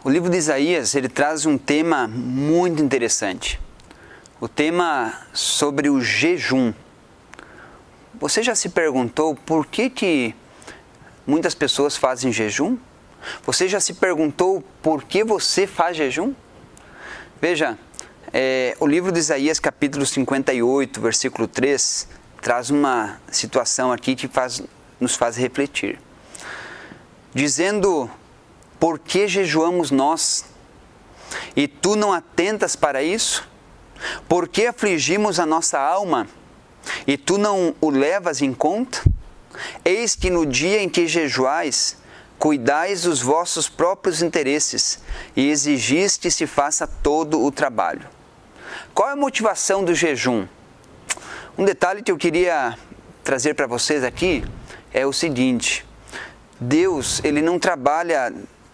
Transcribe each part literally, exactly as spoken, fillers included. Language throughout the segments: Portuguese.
O livro de Isaías, ele traz um tema muito interessante. O tema sobre o jejum. Você já se perguntou por que que muitas pessoas fazem jejum? Você já se perguntou por que você faz jejum? Veja, é, o livro de Isaías, capítulo cinquenta e oito, versículo três, traz uma situação aqui que faz, nos faz refletir. Dizendo: por que jejuamos nós? E tu não atentas para isso? Por que afligimos a nossa alma? E tu não o levas em conta? Eis que no dia em que jejuais, cuidais dos vossos próprios interesses e exigis que se faça todo o trabalho. Qual é a motivação do jejum? Um detalhe que eu queria trazer para vocês aqui é o seguinte: Deus, ele não trabalha,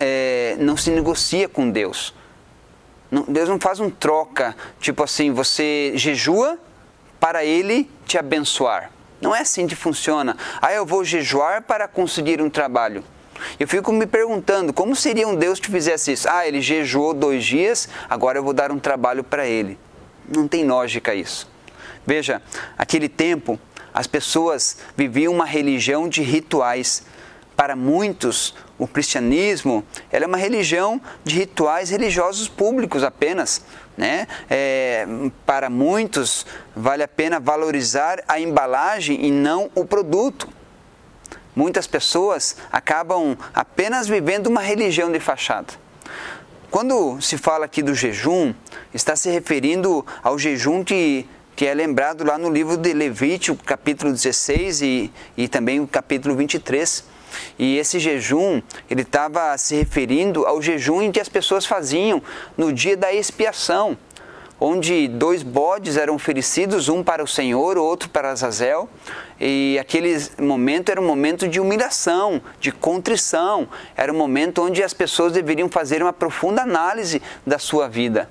é, não se negocia com Deus. Não, Deus não faz um troca, tipo assim, você jejua para Ele te abençoar. Não é assim que funciona. Ah, eu vou jejuar para conseguir um trabalho. Eu fico me perguntando, como seria um Deus que fizesse isso? Ah, ele jejuou dois dias, agora eu vou dar um trabalho para ele. Não tem lógica isso. Veja, aquele tempo, as pessoas viviam uma religião de rituais. Para muitos, o cristianismo ela é uma religião de rituais religiosos públicos apenas. Né? É, para muitos, vale a pena valorizar a embalagem e não o produto. Muitas pessoas acabam apenas vivendo uma religião de fachada. Quando se fala aqui do jejum, está se referindo ao jejum que, que é lembrado lá no livro de Levítico, capítulo dezesseis e, e também o capítulo vinte e três. E esse jejum, ele estava se referindo ao jejum em que as pessoas faziam no dia da expiação, onde dois bodes eram oferecidos, um para o Senhor, o outro para Azazel, e aquele momento era um momento de humilhação, de contrição, era um momento onde as pessoas deveriam fazer uma profunda análise da sua vida.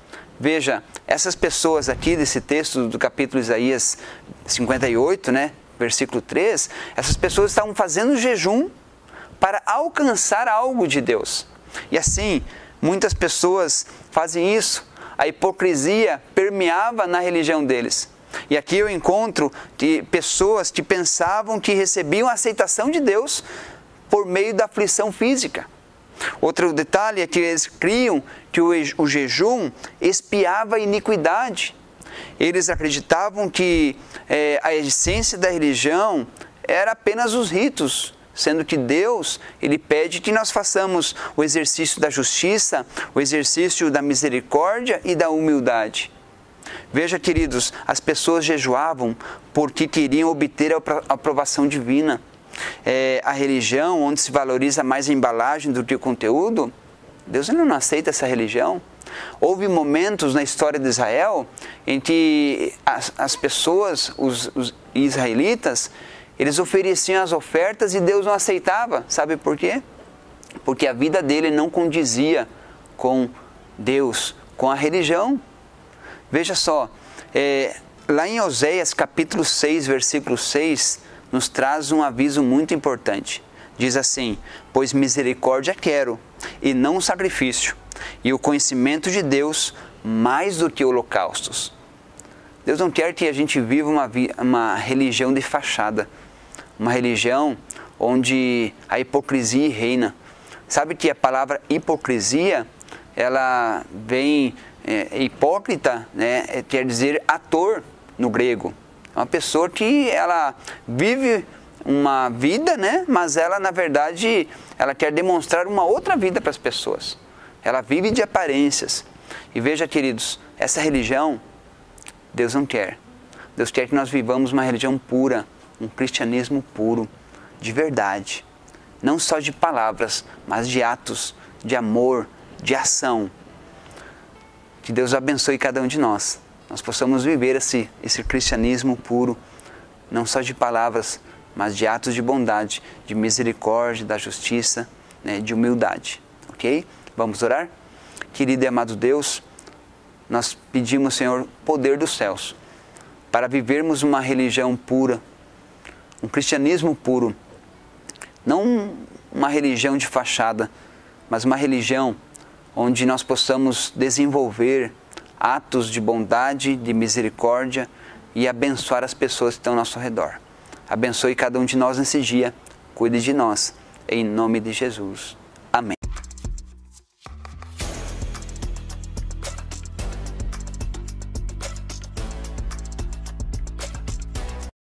Veja, essas pessoas aqui desse texto do capítulo Isaías cinquenta e oito, né? Versículo três, essas pessoas estavam fazendo jejum para alcançar algo de Deus. E assim, muitas pessoas fazem isso. A hipocrisia permeava na religião deles. E aqui eu encontro que pessoas que pensavam que recebiam a aceitação de Deus por meio da aflição física. Outro detalhe é que eles criam que o, o jejum expiava a iniquidade. Eles acreditavam que é, a essência da religião era apenas os ritos, sendo que Deus, ele pede que nós façamos o exercício da justiça, o exercício da misericórdia e da humildade. Veja, queridos, as pessoas jejuavam porque queriam obter a aprovação divina. É, a religião, onde se valoriza mais a embalagem do que o conteúdo, Deus não aceita essa religião. Houve momentos na história de Israel em que as, as pessoas, os, os israelitas, eles ofereciam as ofertas e Deus não aceitava. Sabe por quê? Porque a vida dele não condizia com Deus, com a religião. Veja só, é, lá em Oséias capítulo seis, versículo seis, nos traz um aviso muito importante. Diz assim: pois misericórdia quero, e não sacrifício, e o conhecimento de Deus mais do que holocaustos. Deus não quer que a gente viva uma, uma religião de fachada, uma religião onde a hipocrisia reina. Sabe que a palavra hipocrisia, ela vem, é, hipócrita, né, quer dizer ator no grego. É uma pessoa que ela vive uma vida, né, mas ela na verdade ela quer demonstrar uma outra vida para as pessoas. Ela vive de aparências. E veja, queridos, essa religião, Deus não quer. Deus quer que nós vivamos uma religião pura, um cristianismo puro, de verdade. Não só de palavras, mas de atos, de amor, de ação. Que Deus abençoe cada um de nós. Nós possamos viver esse, esse cristianismo puro, não só de palavras, mas de atos de bondade, de misericórdia, da justiça, né, de humildade. Ok? Vamos orar? Querido e amado Deus, nós pedimos, Senhor, poder dos céus, para vivermos uma religião pura, um cristianismo puro, não uma religião de fachada, mas uma religião onde nós possamos desenvolver atos de bondade, de misericórdia e abençoar as pessoas que estão ao nosso redor. Abençoe cada um de nós nesse dia, cuide de nós, em nome de Jesus.